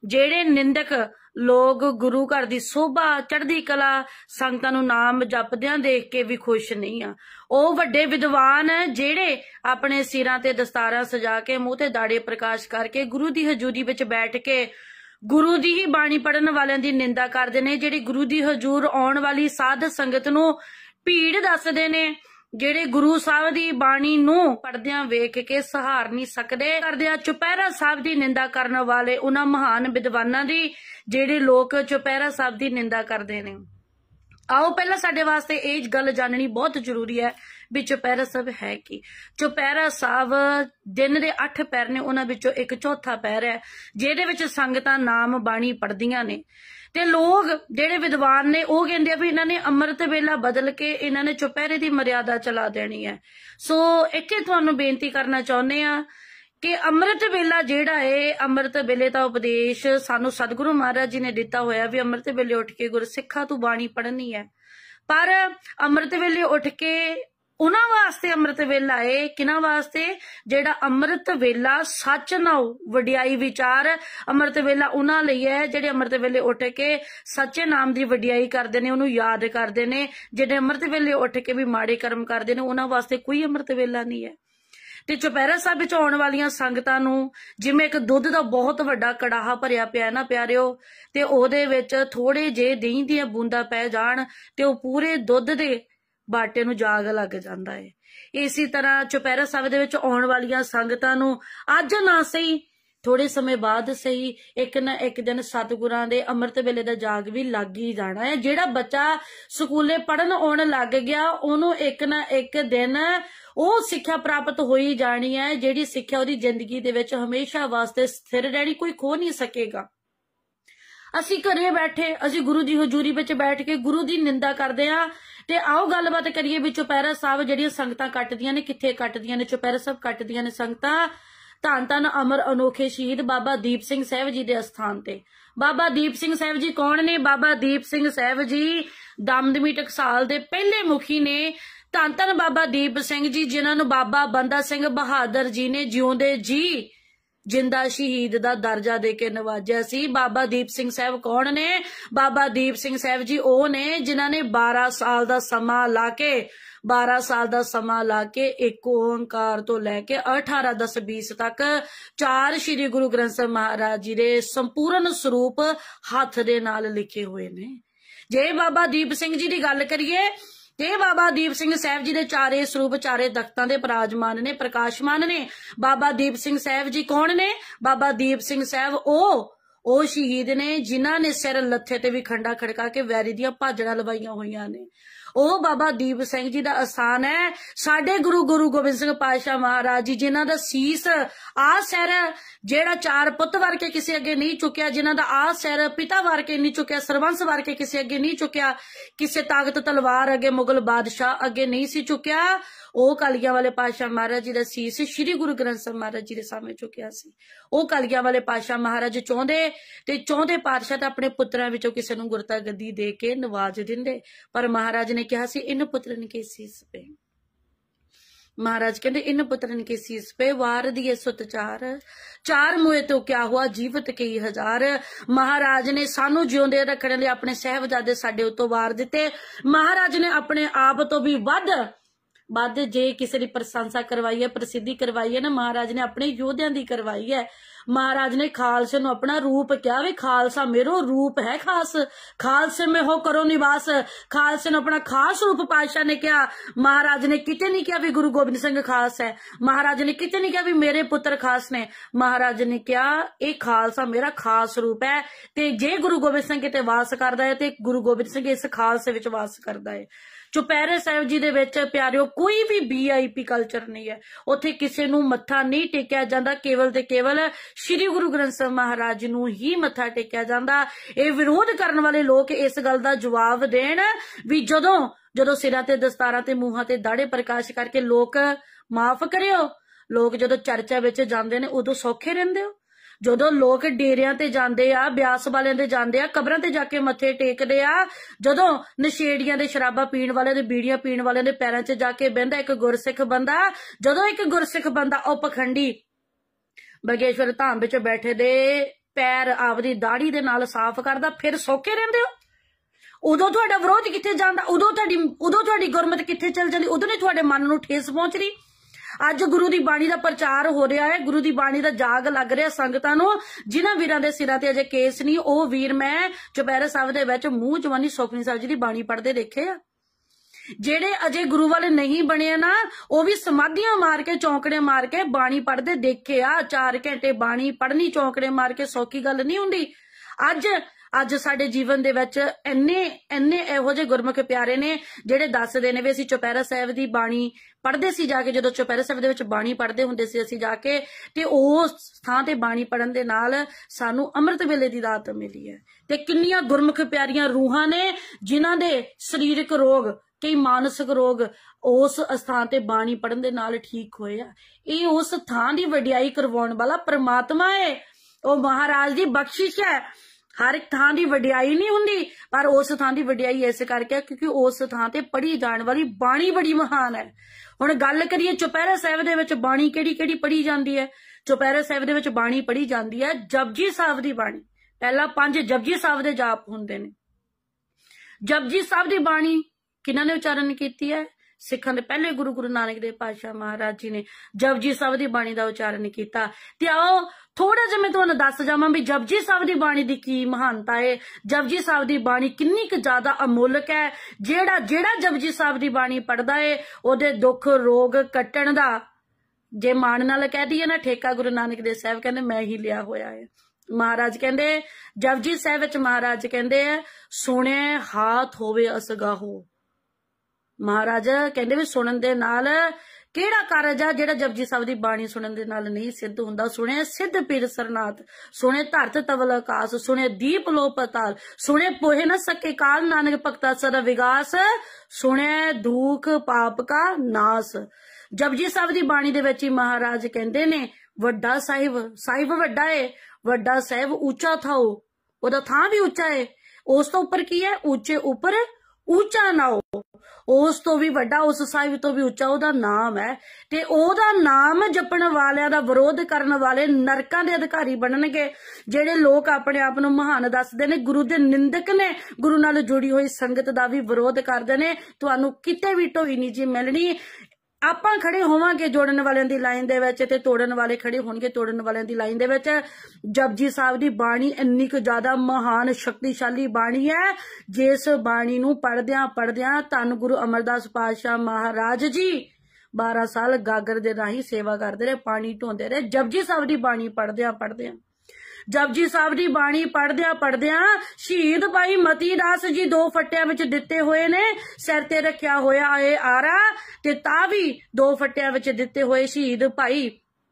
ਜਿਹੜੇ ਨਿੰਦਕ ਲੋਕ ਗੁਰੂ ਘਰ ਦੀ ਸੋਭਾ ਚੜ੍ਹਦੀ ਕਲਾ ਸੰਗਤਾਂ ਨੂੰ ਨਾਮ ਜਪਦਿਆਂ ਦੇਖ ਕੇ ਵੀ ਖੁਸ਼ ਨਹੀਂ ਆ। ਉਹ ਵੱਡੇ ਵਿਦਵਾਨ ਜਿਹੜੇ ਆਪਣੇ ਸਿਰਾਂ ਤੇ ਦਸਤਾਰਾਂ ਸਜਾ ਕੇ ਮੂੰਹ ਤੇ ਦਾੜੇ ਪ੍ਰਕਾਸ਼ ਕਰਕੇ ਗੁਰੂ ਦੀ ਹਜ਼ੂਰੀ ਵਿੱਚ ਬੈਠ ਕੇ ਗੁਰੂ ਦੀ ਹੀ ਬਾਣੀ ਪੜਨ ਵਾਲਿਆਂ ਦੀ ਨਿੰਦਾ ਕਰਦੇ ਨੇ, ਜਿਹੜੀ ਗੁਰੂ ਦੀ ਹਜ਼ੂਰ ਆਉਣ ਵਾਲੀ ਸਾਧ ਸੰਗਤ ਨੂੰ ਭੀੜ ਦੱਸਦੇ ਨੇ, ਜਿਹੜੇ ਗੁਰੂ ਸਾਹਿਬ ਦੀ ਬਾਣੀ ਨੂੰ ਪੜਦਿਆਂ ਵੇਖ ਕੇ ਸਹਾਰ ਨਹੀਂ ਸਕਦੇ, ਕਰਦਿਆਂ ਚੁਪਹਿਰਾ ਸਾਹਿਬ ਦੀ ਨਿੰਦਾ ਕਰਨ ਵਾਲੇ ਉਹਨਾਂ ਮਹਾਨ ਵਿਦਵਾਨਾਂ ਦੀ ਜਿਹੜੇ ਲੋਕ ਚੁਪਹਿਰਾ ਸਾਹਿਬ ਦੀ ਨਿੰਦਾ ਕਰਦੇ ਨੇ। ਆਓ ਪਹਿਲਾਂ ਸਾਡੇ ਵਾਸਤੇ ਇਹ ਗੱਲ ਜਾਣਨੀ ਬਹੁਤ ਜ਼ਰੂਰੀ ਹੈ ਵੀ ਚੁਪਹਿਰਾ ਸਾਹਿਬ ਹੈ ਕੀ। ਚੁਪਹਿਰਾ ਸਾਹਿਬ ਦਿਨ ਦੇ 8 ਪਹਿਰ ਨੇ, ਉਹਨਾਂ ਵਿੱਚੋਂ ਇੱਕ ਚੌਥਾ ਪਹਿਰ ਹੈ ਜਿਹਦੇ ਵਿੱਚ ਸੰਗਤਾਂ ਨਾਮ ਬਾਣੀ ਪੜ੍ਹਦੀਆਂ ਨੇ। ਤੇ ਲੋਕ ਜਿਹੜੇ ਵਿਦਵਾਨ ਨੇ ਉਹ ਕਹਿੰਦੇ ਆ ਵੀ ਇਹਨਾਂ ਨੇ ਅੰਮ੍ਰਿਤ ਵੇਲਾ ਬਦਲ ਕੇ ਇਹਨਾਂ ਨੇ ਚੁਪਹਿਰੇ ਦੀ ਮਰਿਆਦਾ ਚਲਾ ਦੇਣੀ ਹੈ। ਸੋ ਇੱਥੇ ਤੁਹਾਨੂੰ ਬੇਨਤੀ ਕਰਨਾ ਚਾਹੁੰਦੇ ਆ ਕਿ ਅੰਮ੍ਰਿਤ ਵੇਲਾ ਜਿਹੜਾ ਹੈ, ਅੰਮ੍ਰਿਤ ਵੇਲੇ ਦਾ ਉਪਦੇਸ਼ ਸਾਨੂੰ ਸਤਿਗੁਰੂ ਮਹਾਰਾਜ ਜੀ ਨੇ ਦਿੱਤਾ ਹੋਇਆ ਵੀ ਅੰਮ੍ਰਿਤ ਵੇਲੇ ਉੱਠ ਕੇ ਗੁਰਸਿੱਖਾਂ ਤੂੰ ਬਾਣੀ ਪੜ੍ਹਨੀ ਹੈ। ਪਰ ਅੰਮ੍ਰਿਤ ਵੇਲੇ ਉੱਠ ਕੇ ਉਹਨਾਂ ਵਾਸਤੇ ਅੰਮ੍ਰਿਤ ਵੇਲਾ ਹੈ, ਕਿਹਨਾਂ ਵਾਸਤੇ? ਜਿਹੜਾ ਅੰਮ੍ਰਿਤ ਵੇਲਾ ਸੱਚ ਨਾਉ ਵਡਿਆਈ ਵਿਚਾਰ, ਅੰਮ੍ਰਿਤ ਵੇਲਾ ਉਹਨਾਂ ਲਈ ਹੈ ਜਿਹੜੇ ਅੰਮ੍ਰਿਤ ਵੇਲੇ ਉੱਠ ਕੇ ਸੱਚੇ ਨਾਮ ਦੀ ਵਡਿਆਈ ਕਰਦੇ ਨੇ, ਉਹਨੂੰ ਯਾਦ ਕਰਦੇ ਨੇ। ਜਿਹੜੇ ਅੰਮ੍ਰਿਤ ਵੇਲੇ ਉੱਠ ਕੇ ਵੀ ਮਾੜੇ ਕਰਮ ਕਰਦੇ ਨੇ ਉਹਨਾਂ ਵਾਸਤੇ ਕੋਈ ਅੰਮ੍ਰਿਤ ਵੇਲਾ ਨਹੀਂ ਹੈ। ਤੇ ਚੁਪਹਿਰਾ ਸਾਹਿਬ ਵਿੱਚ ਆਉਣ ਵਾਲੀਆਂ ਸੰਗਤਾਂ ਨੂੰ ਜਿਵੇਂ ਇੱਕ ਦੁੱਧ ਦਾ ਬਹੁਤ ਵੱਡਾ ਕੜਾਹਾ ਭਰਿਆ ਪਿਆ ਨਾ ਪਿਆਰਿਓ, ਤੇ ਉਹਦੇ ਵਿੱਚ ਥੋੜੇ ਜਿਹੇ ਦਹੀਂ ਦੀਆਂ ਬੂੰਦਾਂ ਪੈ ਜਾਣ ਤੇ ਉਹ ਪੂਰੇ ਦੁੱਧ ਦੇ ਬਾਟੇ ਨੂੰ ਜਾਗ ਲੱਗ ਜਾਂਦਾ ਹੈ। ਇਸੇ ਤਰ੍ਹਾਂ ਚੁਪਹਿਰਾ ਸਾਹਿਬ ਦੇ ਵਿੱਚ ਆਉਣ ਵਾਲੀਆਂ ਸੰਗਤਾਂ ਨੂੰ ਅੱਜ ਨਾ ਸਹੀ ਥੋੜੇ ਸਮੇਂ ਬਾਅਦ ਸਹੀ ਇੱਕ ਨਾ ਇੱਕ ਦਿਨ ਸਤਿਗੁਰਾਂ ਦੇ ਅੰਮ੍ਰਿਤ ਵੇਲੇ ਦਾ ਜਾਗ ਵੀ ਲੱਗ ਹੀ ਜਾਣਾ ਹੈ। ਜਿਹੜਾ ਬੱਚਾ ਸਕੂਲੇ ਪੜ੍ਹਨ ਆਉਣ ਲੱਗ ਗਿਆ ਉਹਨੂੰ ਇੱਕ ਨਾ ਇੱਕ ਦਿਨ ਉਹ ਸਿੱਖਿਆ ਪ੍ਰਾਪਤ ਹੋਈ ਜਾਣੀ ਹੈ, ਜਿਹੜੀ ਸਿੱਖਿਆ ਉਹਦੀ ਜ਼ਿੰਦਗੀ ਦੇ ਵਿੱਚ ਹਮੇਸ਼ਾ ਵਾਸਤੇ ਸਥਿਰ ਰਹਿਣੀ, ਕੋਈ ਖੋ ਨਹੀਂ ਸਕੇਗਾ। ਅਸੀਂ ਘਰੇ ਬੈਠੇ ਅਸੀਂ ਗੁਰੂ ਦੀ ਹਜ਼ੂਰੀ ਵਿੱਚ ਬੈਠ ਕੇ ਗੁਰੂ ਦੀ ਨਿੰਦਾ ਕਰਦੇ ਆ। ਤੇ ਆਓ ਗੱਲਬਾਤ ਕਰੀਏ ਵੀ ਚੁਪਹਿਰਾ ਸਾਹਿਬ ਜਿਹੜੀਆਂ ਸੰਗਤਾਂ ਕੱਟਦੀਆਂ ਨੇ ਕਿੱਥੇ ਕੱਟਦੀਆਂ ਨੇ? ਚੁਪਹਿਰਾ ਸਾਹਿਬ ਕੱਟਦੀਆਂ ਨੇ ਸੰਗਤਾਂ ਧੰਨ ਧੰਨ ਅਮਰ ਅਨੋਖੇ ਸ਼ਹੀਦ ਬਾਬਾ ਦੀਪ ਸਿੰਘ ਸਾਹਿਬ ਜੀ ਦੇ ਅਸਥਾਨ ਤੇ। ਬਾਬਾ ਦੀਪ ਸਿੰਘ ਸਾਹਿਬ ਜੀ ਕੌਣ ਨੇ? ਬਾਬਾ ਦੀਪ ਸਿੰਘ ਸਾਹਿਬ ਜੀ ਦਮਦਮੀ ਟਕਸਾਲ ਦੇ ਪਹਿਲੇ ਮੁਖੀ ਨੇ। ਧੰਨ ਧੰਨ ਬਾਬਾ ਦੀਪ ਸਿੰਘ ਜੀ ਜਿਨ੍ਹਾਂ ਨੂੰ ਬਾਬਾ ਬੰਦਾ ਸਿੰਘ ਬਹਾਦਰ ਜੀ ਨੇ ਜਿਉਂਦੇ ਜੀ ਜਿੰਦਾ ਸ਼ਹੀਦ ਦਾ ਦਰਜਾ ਦੇ ਕੇ ਨਵਾਜਿਆ ਸੀ। ਬਾਬਾ ਦੀਪ ਸਿੰਘ ਸਾਹਿਬ ਕੌਣ ਨੇ? ਬਾਬਾ ਦੀਪ ਸਿੰਘ ਸਾਹਿਬ ਜੀ ਉਹ ਨੇ ਜਿਨ੍ਹਾਂ ਨੇ 12 ਸਾਲ ਦਾ ਸਮਾਂ ਲਾ ਕੇ ਇੱਕ ਓੰਕਾਰ ਤੋਂ ਲੈ ਕੇ 18 10 20 ਤੱਕ 4 ਸ਼੍ਰੀ ਗੁਰੂ ਗ੍ਰੰਥ ਸਾਹਿਬ ਮਹਾਰਾਜ ਜੀ ਦੇ ਸੰਪੂਰਨ ਸਰੂਪ ਹੱਥ ਦੇ ਨਾਲ ਲਿਖੇ ਹੋਏ ਨੇ। ਜੇ ਬਾਬਾ ਦੀਪ ਸਿੰਘ ਜੀ ਦੀ ਗੱਲ ਕਰੀਏ ਤੇ ਬਾਬਾ ਦੀਪ ਸਿੰਘ ਸਾਹਿਬ ਜੀ ਦੇ ਚਾਰੇ ਸਰੂਪ ਚਾਰੇ ਤਖਤਾਂ ਦੇ ਪਰਾਜਮਾਨ ਨੇ, ਪ੍ਰਕਾਸ਼ਮਾਨ ਨੇ। ਬਾਬਾ ਦੀਪ ਸਿੰਘ ਸਾਹਿਬ ਜੀ ਕੌਣ ਨੇ? ਬਾਬਾ ਦੀਪ ਸਿੰਘ ਸਾਹਿਬ ਉਹ ਸ਼ਹੀਦ ਨੇ ਜਿਨ੍ਹਾਂ ਨੇ ਸਿਰ ਲੱਥੇ ਤੇ ਵੀ ਖੰਡਾ ਖੜਕਾ ਕੇ ਵੈਰੀ ਦੀਆਂ ਭਾਜੜਾਂ ਲਵਾਈਆਂ ਹੋਈਆਂ ਨੇ। ਉਹ ਬਾਬਾ ਦੀਪ ਸਿੰਘ ਜੀ ਦਾ ਅਸਥਾਨ ਹੈ। ਸਾਡੇ ਗੁਰੂ ਗੋਬਿੰਦ ਸਿੰਘ ਪਾਤਸ਼ਾਹ ਮਹਾਰਾਜ ਜੀ ਜਿਨ੍ਹਾਂ ਦਾ ਸੀਸ ਸਿਰ ਜਿਹੜਾ 4 ਪੁੱਤ ਵਰ ਕੇ ਕਿਸੇ ਅੱਗੇ ਨਹੀਂ ਚੁੱਕਿਆ, ਜਿਨ੍ਹਾਂ ਦਾ ਸਿਰ ਪਿਤਾ ਵਰ ਕੇ ਨਹੀਂ ਚੁੱਕਿਆ, ਸਰਬੰਸ ਵਰ ਕੇ ਕਿਸੇ ਅੱਗੇ ਨਹੀਂ ਚੁੱਕਿਆ, ਕਿਸੇ ਤਾਕਤ ਤਲਵਾਰ ਅੱਗੇ ਮੁਗਲ ਬਾਦਸ਼ਾਹ ਅੱਗੇ ਨਹੀਂ ਸੀ ਚੁੱਕਿਆ, ਉਹ ਕਲਗੀਆਂ ਵਾਲੇ ਪਾਤਸ਼ਾਹ ਮਹਾਰਾਜ ਜੀ ਦਾ ਸੀਸ ਸ਼੍ਰੀ ਗੁਰੂ ਗ੍ਰੰਥ ਸਾਹਿਬ ਮਹਾਰਾਜ ਜੀ ਦੇ ਸਾਹਮਣੇ ਚੁੱਕਿਆ ਸੀ। ਉਹ ਕਲਗੀਆਂ ਵਾਲੇ ਪਾਤਸ਼ਾਹ ਮਹਾਰਾਜ ਚਾਹੁੰਦੇ ਪਾਤਸ਼ਾਹ ਤਾਂ ਆਪਣੇ ਪੁੱਤਰਾਂ ਵਿੱਚੋਂ ਕਿਸੇ ਨੂੰ ਗੁਰਤਾ ਗੱਦੀ ਦੇ ਕੇ ਨਵਾਜ ਦਿੰਦੇ, ਪਰ ਮਹਾਰਾਜ ਨੇ ਕਿਹਾ ਸੀ ਇਨ ਪੁੱਤਰਨ ਕੇ ਸੀਸ ਪੇ। महाराज कहते इन पुत्रन के शीस पे वार दिए सुत चार मुए तो क्या हुआ जीवत कई हजार। महाराज ने सानू जिउंदे रखने लई अपने साहिबजादे साडे उतों वार दिते। महाराज ने अपने आप तो भी वध जे किसी की प्रशंसा करवाई है, प्रसिद्धि करवाई है ना, महाराज ने अपने योद्धियां दी करवाई है। महाराज ने खालसे नूं अपना रूप क्या वे खालसा मेरो रूप है खास, खालसे में हो करो निवास। खालसे ने अपना खास रूप पातशाह ने क्या, महाराज ने किते नहीं क्या भी गुरु गोबिंद सिंह खास है, महाराज ने किते नहीं क्या भी मेरे पुत्र खास ने, महाराज ने क्या ये खालसा मेरा खास रूप है। ते जे गुरु गोबिंद सिंह किते वास करदा है ते गुरु गोबिंद सिंह इस खालसे विच वास करदा है। चुपैरे साहिब जी दे विच प्यारिओ कोई भी VIP कल्चर नहीं है, उत्थे किसी नूं मत्था नहीं टेकिया जांदा, केवल ते केवल श्री गुरु ग्रंथ साहिब महाराज नूं ही मत्था टेकिया जांदा। ये विरोध करन वाले लोग इस गल दा जवाब देण भी जदों सिरां ते दस्तारां ते मूहां ते दाड़े प्रकाश करके लोग माफ करियो, लोग जदों चर्चा विच जांदे ने उदों सौखे रहिंदे हो। जदों लोग डेरियां ते जांदे आ, ब्यास वालियां दे जांदे आ, कबरां ते जाके मत्थे टेकदे आ, जदों नशेड़ियां दे शराबा पीण वाले दे बीड़ियां पीण वाले दे पैरां 'च जाके बहिंदा एक गुरसिख बंदा, जदों एक गुरसिख बंदा ओ पखंडी बगेश्वर धाम विच बैठे दे पैर आपदी दाढ़ी दे नाल साफ करदा, फिर सौखे रहिंदे हो? उदों तुहाडा विरोध कित्थे जांदा? उदों तुहाडी गुरमत कित्थे चल जांदी? उदों नहीं तुहाडे मन नूं ठेस पहुंच रही। अज गुरु की बाणी का प्रचार हो रहा है, गुरु की बाणी का जाग लग रहा संगतां नूं। जिन्हां वीरां दे सिरां ते अजे केस नहीं, वो वीर मैं चुपैरा साहिब दे विच मूँह जवानी सुखमनी साहिब जी की बाणी पढ़दे देखे आ। जेड़े अजे गुरु वाले नहीं बने ना, वो भी समाधियां मार के चौंकड़े मार के बाणी पढ़ते देखे आ। 4 घंटे बाणी पढ़नी चौंकड़े मार के सौखी गल नहीं हुंदी। अज साडे जीवन दे विच इन्ने इहो जे गुरमुख प्यारे ने जेड़े दसदे ने वी असीं चुपैरा साहिब दी बाणी पढ़दे सी जाके। जदों चुपैरा साहिब दे विच बाणी पढ़दे हुंदे सी असीं जाके, ते उस थां ते बाणी पढ़न दे नाल सानू अमृत वेले दी दात मिली है। ते किन्नियां गुरमुख प्यारियां रूहां ने जिन्हां दे सरीरक रोग, कई मानसिक रोग उस स्थान ते बाणी पढ़न दे नाल ठीक होए आ। ये उस थां दी वडियाई करवाउण वाला परमात्मा है, वो महाराज दी बख्शिश है। हर एक थां दी वडियाई नहीं हुंदी, पर उस थां दी वडियाई इस करके क्योंकि उस थां ते पढ़ी जाण वाली बाणी बड़ी महान है। हुण गल करिए चुपैरा साहिब दे विच बाणी किहड़ी पढ़ी जांदी है? चुपैरा साहिब दे विच बाणी पढ़ी जांदी है जपजी साहिब दी बाणी। पहला 5 जपजी साहिब दे जाप हुंदे ने। जपजी साहिब दी बाणी किन्हां ने उच्चारण कीती है? सिखां दे पहले गुरु गुरु नानक देव पातशाह महाराज जी ने जपजी साहिब दी बाणी दा उच्चारण कीता। ते आओ थोड़ा जिहा मैं तुहानूं दस जावां भी जपजी साहिब दी बाणी दी की महानता है। जपजी साहिब दी बाणी किन्नी क ज्यादा अमोलक है। जेड़ा जपजी साहिब दी बाणी पढ़दा है ओदे दुख रोग कट्टण दा जे मान नाल कह दईए ना, ठेका गुरु नानक देव साहिब कहंदे मैं ही लिया होया है। महाराज कहंदे जपजी साहिब विच महाराज कहंदे सुणे हाथ होवे असगाहो। महाराज कहंदे भी सुनन दे नाल केड़ा कारज आ जेड़ा जपजी साहिब दी बाणी सुनन दे नाल नहीं सिद्ध हुंदा। सुने सिद्ध पीर सरनाथ, सुने धरत तवल आकाश, सुने दीप लो पताल, सुने पोहे न सके काल नानक भगता सदा विगास, सुने दुख पाप का नास। जपजी साहिब दी बाणी दे विच महाराज कहंदे ने वड्डा साहिब वड्डा है, वड्डा साहिब ऊंचा था, ओदा थां भी ऊंचा है। उस तो उपर की है? ऊंचे उपर ऊंचा ना हो। उस तो भी वड्डा, उस साहिब तो भी ऊंचा ओदा नाम है। ते ओदा नाम जपण वालियां दा विरोध करन वाले नरकां दे अधिकारी बनणगे। जेड़े लोग अपने आप नूं महान दसदे ने, गुरु दे निंदक ने, गुरु नाल जुड़ी हुई संगत दा भी विरोध करदे ने, तुहानूं किते भी ढोई नहीं जी मिलनी। आपां खड़े होवांगे जोड़न वालियां दी लाइन दे विच ते तोड़न वाले खड़े होणगे तोड़न वालियां दी लाइन दे विच। जपजी साहिब दी बाणी इन्नी क ज्यादा महान शक्तिशाली बाणी है, जिस बाणी नूं पढ़दियां धन गुरु अमरदास पातशाह महाराज जी 12 साल गागर दे राही सेवा करदे रहे, पानी ढोंदे रहे। जपजी साहिब दी बाणी पढ़दियां जपजी साहिब दी बाणी पढ़दियां शहीद भाई मती दास जी 2 फट्टियां विच दिते हुए ने। सिर ते रखिया होया है आरा ते तां भी 2 फट्टियां विच दिते हुए शहीद भाई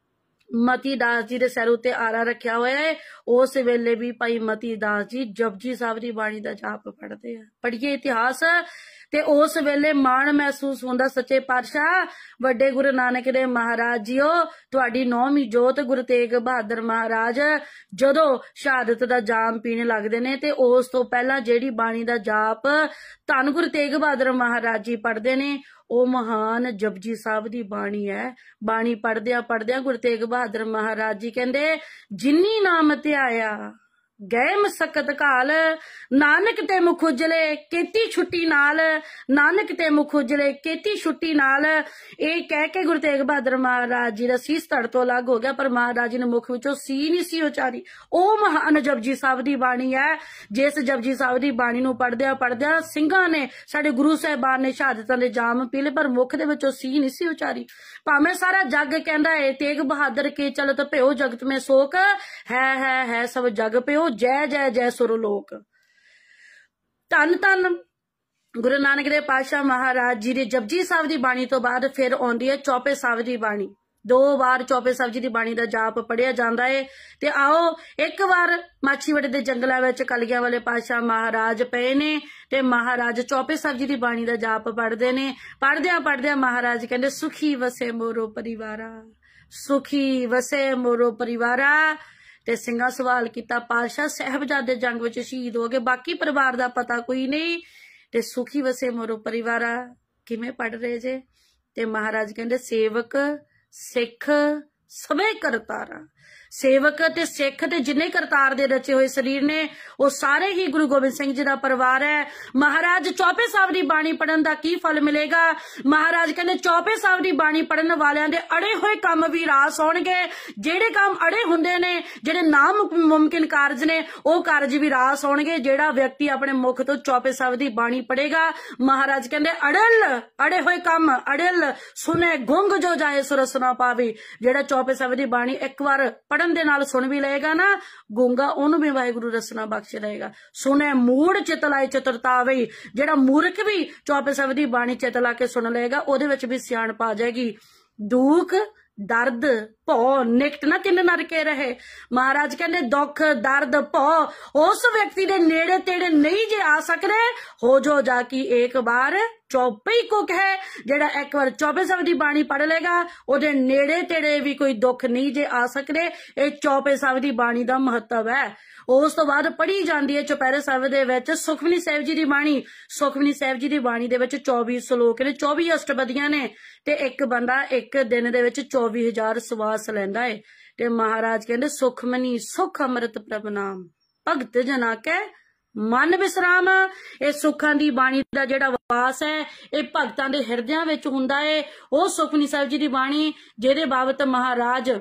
मती दास जी दे सिर उत्ते आरा रखिया होया है। उस वेले भी भाई मती दास जी जपजी साहिब दी बाणी दा जाप पढ़दे आ। पढ़िए इतिहास ते उस वेले मान महसूस होंदा सच्चे पातशाह वड्डे गुरु नानक देव महाराज जीओ तुहाडी 9वीं जोत गुरु तेग बहादुर महाराज जदों शहादत दा जाम पीने लगदे ने ते उस तो पहला जेड़ी बाणी दा जाप धन गुरु तेग बहादुर महाराज जी पढ़दे ने ओ महान जपजी साहिब दी बाणी है। बाणी पढ़दियां गुरु तेग बहादुर महाराज जी कहंदे जिन्नी नाम ध्याया गए मसकत घाल नानक ते मुख उजले केती छुट्टी नाल, नानक ते मुख उजले केती छुट्टी नाल। ये कह के गुरु तेग बहादुर महाराज जी दा सीस धड़ तो अलग हो गया, पर महाराज जी ने मुख विचों सी नहीं सी उचारी। ओ महान जपजी साहिब दी बाणी है, जिस जपजी साहिब दी बाणी नूं पढ़दियां सिंघां ने साडे गुरु साहिबान ने शहादतां दे जाम पीले, पर मुख दे विचों सी नहीं सी उचारी। भावें सारा जग कहंदा है तेग बहादुर के चलत भयो जगत में शोक है सब जग प्यो जय जय जय सुरलोक। धन धन गुरु नानक देव पातशाह महाराज जी ने जपजी साहिब दी बाणी तो बाद फिर आउंदी है चौपे साहिब दी बाणी। 2 बार चौपे साहिब जी दी बाणी दा जाप पढ़िया जांदा है। ते आओ एक बार माछीवाड़े दे जंगलां विच कलगियां वाले पातशाह महाराज पए ने ते महाराज चौपे साहिब जी दी बाणी दा जाप पढ़दे ने। पढ़दियां महाराज कहंदे सुखी वसे मोरो परिवारा, सुखी वसे मोरो परिवारा। ते सिंघा सवाल किया पातशाह साहबजादे जंग विच शहीद हो गए, बाकी परिवार दा पता कोई नहीं, ते सुखी वसे मोरो परिवारा किवें पढ़ रहे जे? ते महाराज कहंदे सेवक सिख सबे करतारा, ਸੇਵਕ ਤੇ ਸਿੱਖ ਤੇ ਜਿੰਨੇ ਕਰਤਾਰ ਦੇ ਰਚੇ ਹੋਏ ਸਰੀਰ ਨੇ ਉਹ ਸਾਰੇ ਹੀ ਗੁਰੂ ਗੋਬਿੰਦ ਸਿੰਘ ਜੀ ਦਾ ਪਰਿਵਾਰ ਹੈ। ਮਹਾਰਾਜ ਚੌਪੇ ਸਾਹਿਬ ਦੀ ਬਾਣੀ ਪੜਨ ਦਾ ਕੀ ਫਲ ਮਿਲੇਗਾ? ਮਹਾਰਾਜ ਕਹਿੰਦੇ ਚੌਪੇ ਸਾਹਿਬ ਦੀ ਬਾਣੀ ਪੜਨ ਵਾਲਿਆਂ ਦੇ ਅੜੇ ਹੋਏ ਕੰਮ ਵੀ ਰਾਸ ਹੋਣਗੇ। ਜਿਹੜੇ ਕੰਮ ਅੜੇ ਹੁੰਦੇ ਨੇ, ਜਿਹੜੇ ਨਾ ਮੁਮਕਿਨ ਕਾਰਜ ਨੇ, ਉਹ ਕਾਰਜ ਵੀ ਰਾਸ ਹੋਣਗੇ। ਜਿਹੜਾ ਵਿਅਕਤੀ ਆਪਣੇ ਮੁਖ ਤੋਂ ਚੌਪੇ ਸਾਹਿਬ ਦੀ ਬਾਣੀ ਪੜੇਗਾ, ਮਹਾਰਾਜ ਕਹਿੰਦੇ ਅੜੇ ਹੋਏ ਕੰਮ ਅੜਲ ਸੁਨੇ ਗੁੰਗ ਜੋ ਜਾਏ ਸੁਰਸ ਨਾ ਪਾਵੇ। ਜਿਹੜਾ ਚੌਪੇ ਸਾਹਿਬ ਦੀ ਬਾਣੀ ਇੱਕ ਵਾਰ ਪੜਨ ਦੇ ਨਾਲ ਸੁਣ ਵੀ ਲਏਗਾ ਨਾ, ਗੂੰਗਾ ਉਹਨੂੰ ਵੀ ਵਾਹਿਗੁਰੂ ਰਸਨਾ ਬਖਸ਼ ਲਏਗਾ। ਸੁਨੇ ਮੂੜ ਚਿਤ ਲਾਏ ਚਤੁਰਤਾ ਆਵੇ। ਜਿਹੜਾ ਮੂਰਖ ਵੀ ਚੌਪੇ ਸਾਹਿਬ ਦੀ ਬਾਣੀ ਚਿਤ ਲਾ ਕੇ ਸੁਣ ਲਏਗਾ, ਉਹਦੇ ਵਿੱਚ ਵੀ ਸਿਆਣਪ ਆ ਜਾਏਗੀ। ਦੁੱਖ ਦਰਦ ਭੌ ਨਿਕਟ ਨਾ ਤਿੰਨ ਨਰਕੇ ਰਹੇ। ਮਹਾਰਾਜ ਕਹਿੰਦੇ ਦੁੱਖ ਦਰਦ ਭੌ ਉਸ ਵਿਅਕਤੀ ਦੇ ਨੇੜੇ ਤੇੜੇ ਨਹੀਂ ਜੇ ਆ ਸਕਦੇ, ਹੋ ਜੋ ਜਾ ਕੀ ਇੱਕ ਵਾਰ ਚੌਪਈ ਕੋ ਕਹੇ। ਜਿਹੜਾ ਇੱਕ ਵਾਰ ਚੌਪੇ ਸਾਹਿਬ ਦੀ ਬਾਣੀ ਪੜ ਲੇਗਾ, ਉਹਦੇ ਨੇੜੇ ਤੇੜੇ ਵੀ ਕੋਈ ਦੁੱਖ ਨਹੀਂ ਜੇ ਆ ਸਕਦੇ। ਇਹ ਚੌਪੇ ਸਾਹਿਬ ਦੀ ਬਾਣੀ ਦਾ ਮਹੱਤਵ ਹੈ। ਉਸ ਤੋਂ ਬਾਅਦ ਪੜ੍ਹੀ ਜਾਂਦੀ ਹੈ ਚੁਪਹਿਰੇ ਸਾਹਿਬ ਦੇ ਵਿੱਚ ਸੁਖਮਨੀ ਸਾਹਿਬ ਜੀ ਦੀ ਬਾਣੀ। ਸੁਖਮਨੀ ਸਾਹਿਬ ਜੀ ਦੀ ਬਾਣੀ ਦੇ ਵਿੱਚ 24 ਸ਼ਲੋਕ ਨੇ, 24 ਅਸ਼ਟਪਦੀਆਂ ਨੇ, ਤੇ ਇੱਕ ਬੰਦਾ ਇੱਕ ਦਿਨ ਦੇ ਵਿੱਚ 24,000 ਸਵਾਸ ਲੈਂਦਾ ਹੈ। ਤੇ ਮਹਾਰਾਜ ਕਹਿੰਦੇ ਸੁਖਮਨੀ ਸੁਖ ਅੰਮ੍ਰਿਤ ਪ੍ਰਭ ਨਾਮ ਭਗਤ ਜਨਾ ਕੈ ਮਨ ਵਿਸਰਾਮ। ਇਹ ਸੁੱਖਾਂ ਦੀ ਬਾਣੀ ਦਾ ਜਿਹੜਾ ਵਾਸ ਹੈ, ਇਹ ਭਗਤਾਂ ਦੇ ਹਿਰਦਿਆਂ ਵਿੱਚ ਹੁੰਦਾ ਹੈ। ਉਹ ਸੁਖਮਨੀ ਸਾਹਿਬ ਜੀ ਦੀ ਬਾਣੀ ਜਿਹਦੇ ਬਾਬਤ ਮਹਾਰਾਜ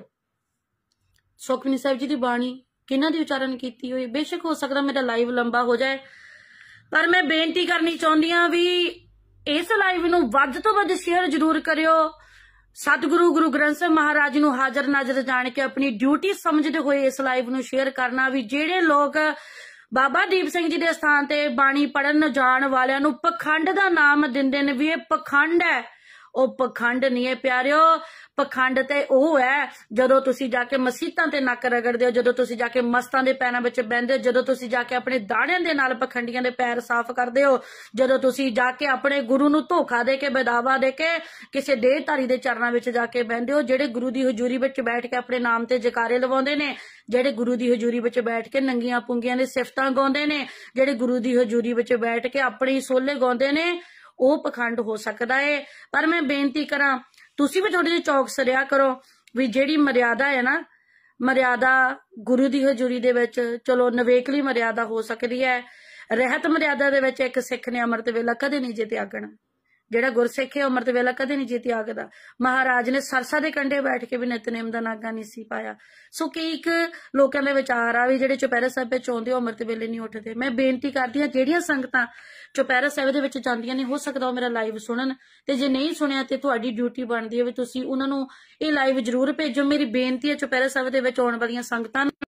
ਸੁਖਮਨੀ ਸਾਹਿਬ ਜੀ ਦੀ ਬਾਣੀ ਕਿਹਨਾਂ ਦੀ ਉਚਾਰਨ ਕੀਤੀ ਹੋਈ। ਬੇਸ਼ੱਕ ਹੋ ਸਕਦਾ ਮੇਰਾ ਲਾਈਵ ਲੰਬਾ ਹੋ ਜਾਏ, ਪਰ ਮੈਂ ਬੇਨਤੀ ਕਰਨੀ ਚਾਹੁੰਦੀ ਹਾਂ ਵੀ ਇਸ ਲਾਈਵ ਨੂੰ ਵੱਧ ਤੋਂ ਵੱਧ ਸ਼ੇਅਰ ਜ਼ਰੂਰ ਕਰਿਓ। ਸਤਿਗੁਰੂ ਗੁਰੂ ਗ੍ਰੰਥ ਸਾਹਿਬ ਮਹਾਰਾਜ ਨੂੰ ਹਾਜ਼ਰ ਨਾਜ਼ਰ ਜਾਣ ਕੇ ਆਪਣੀ ਡਿਊਟੀ ਸਮਝਦੇ ਹੋਏ ਇਸ ਲਾਈਵ ਨੂੰ ਸ਼ੇਅਰ ਕਰਨਾ। ਵੀ ਜਿਹੜੇ ਲੋਕ ਬਾਬਾ ਦੀਪ ਸਿੰਘ ਜੀ ਦੇ ਸਥਾਨ ਤੇ ਬਾਣੀ ਪੜਨ ਜਾਣ ਵਾਲਿਆਂ ਨੂੰ ਪਖੰਡ ਦਾ ਨਾਮ ਦਿੰਦੇ ਨੇ ਵੀ ਇਹ ਪਖੰਡ ਹੈ, ਉਹ ਪਖੰਡ ਨਹੀਂ ਹੈ ਪਿਆਰਿਓ। ਪਖੰਡ ਤੇ ਉਹ ਹੈ ਜਦੋਂ ਤੁਸੀਂ ਜਾ ਕੇ ਮਸੀਤਾਂ ਤੇ ਨੱਕ ਰਗੜਦੇ ਹੋ, ਜਦੋਂ ਤੁਸੀਂ ਜਾ ਕੇ ਮਸਤਾਂ ਦੇ ਪੈਰਾਂ ਵਿੱਚ ਬਹਿੰਦੇ ਹੋ, ਜਦੋਂ ਤੁਸੀਂ ਜਾ ਕੇ ਆਪਣੇ ਦਾੜਿਆਂ ਦੇ ਨਾਲ ਪਖੰਡੀਆਂ ਦੇ ਪੈਰ ਸਾਫ਼ ਕਰਦੇ ਹੋ, ਜਦੋਂ ਤੁਸੀਂ ਜਾ ਕੇ ਆਪਣੇ ਗੁਰੂ ਨੂੰ ਧੋਖਾ ਦੇ ਕੇ ਬਦਾਵਾ ਦੇ ਕੇ ਕਿਸੇ ਦੇਹਧਾਰੀ ਦੇ ਚਰਨਾਂ ਵਿੱਚ ਜਾ ਕੇ ਬਹਿੰਦੇ ਹੋ। ਜਿਹੜੇ ਗੁਰੂ ਦੀ ਹਜ਼ੂਰੀ ਵਿੱਚ ਬੈਠ ਕੇ ਆਪਣੇ ਨਾਮ ਤੇ ਜਕਾਰੇ ਲਵਾਉਂਦੇ ਨੇ, ਜਿਹੜੇ ਗੁਰੂ ਦੀ ਹਜ਼ੂਰੀ ਵਿੱਚ ਬੈਠ ਕੇ ਨੰਗੀਆਂ ਪੁੰਗੀਆਂ ਦੇ ਸਿਫਤਾਂ ਗਾਉਂਦੇ ਨੇ, ਜਿਹੜੇ ਗੁਰੂ ਦੀ ਹਜ਼ੂਰੀ ਵਿੱਚ ਬੈਠ ਕੇ ਆਪਣੀ ਸੋਲੇ ਗਾਉਂਦੇ ਨੇ, ਉਹ ਪਖੰਡ ਹੋ ਸਕਦਾ ਹੈ। ਪਰ ਮੈਂ ਬੇਨਤੀ ਕਰਾਂ ਤੁਸੀਂ ਵੀ ਥੋੜੀ ਜਿਹੀ ਚੌਕਸ ਰਿਹਾ ਕਰੋ ਵੀ ਜਿਹੜੀ ਮਰਿਆਦਾ ਹੈ ਨਾ, ਮਰਿਆਦਾ ਗੁਰੂ ਦੀ ਹਜ਼ੂਰੀ ਦੇ ਵਿੱਚ ਚਲੋ ਨਵੇਕਲੀ ਮਰਿਆਦਾ ਹੋ ਸਕਦੀ ਹੈ। ਰਹਿਤ ਮਰਿਆਦਾ ਦੇ ਵਿੱਚ ਇੱਕ ਸਿੱਖ ਨੇ ਅੰਮ੍ਰਿਤ ਵੇਲਾ ਕਦੇ ਨਹੀਂ ਜੇ ਤਿਆਗਣਾ। ਜਿਹੜਾ ਗੁਰਸਿੱਖ ਹੈ ਅੰਮ੍ਰਿਤ ਵੇਲਾ ਕਦੇ ਨਹੀਂ ਜੇ ਤਿਆਗਦਾ। ਮਹਾਰਾਜ ਨੇ ਸਰਸਾ ਦੇ ਕੰਢੇ ਬੈਠ ਕੇ ਵੀ ਨਿਤਨੇਮ ਦਾ ਨਾਗਾ ਨਹੀਂ ਸੀ ਪਾਇਆ। ਸੋ ਕਈ ਲੋਕਾਂ ਦੇ ਵਿਚਾਰ ਆ ਵੀ ਜਿਹੜੇ ਚੁਪਹਿਰਾ ਸਾਹਿਬ ਵਿੱਚ ਆਉਂਦੇ ਉਹ ਅੰਮ੍ਰਿਤ ਵੇਲੇ ਨਹੀਂ ਉੱਠਦੇ। ਮੈਂ ਬੇਨਤੀ ਕਰਦੀ ਹਾਂ ਜਿਹੜੀਆਂ ਸੰਗਤਾਂ ਚੁਪਹਿਰਾ ਸਾਹਿਬ ਦੇ ਵਿੱਚ ਜਾਂਦੀਆਂ ਨੇ, ਹੋ ਸਕਦਾ ਉਹ ਮੇਰਾ ਲਾਈਵ ਸੁਣਨ, ਤੇ ਜੇ ਨਹੀਂ ਸੁਣਿਆ ਤੇ ਤੁਹਾਡੀ ਡਿਊਟੀ ਬਣਦੀ ਹੈ ਵੀ ਤੁਸੀਂ ਉਹਨਾਂ ਨੂੰ ਇਹ ਲਾਈਵ ਜ਼ਰੂਰ ਭੇਜੋ। ਮੇਰੀ ਬੇਨਤੀ ਹੈ ਚੁਪਹਿਰਾ ਸਾਹਿਬ ਦੇ ਵਿੱਚ ਆਉਣ ਵਾਲੀਆਂ ਸੰਗਤਾਂ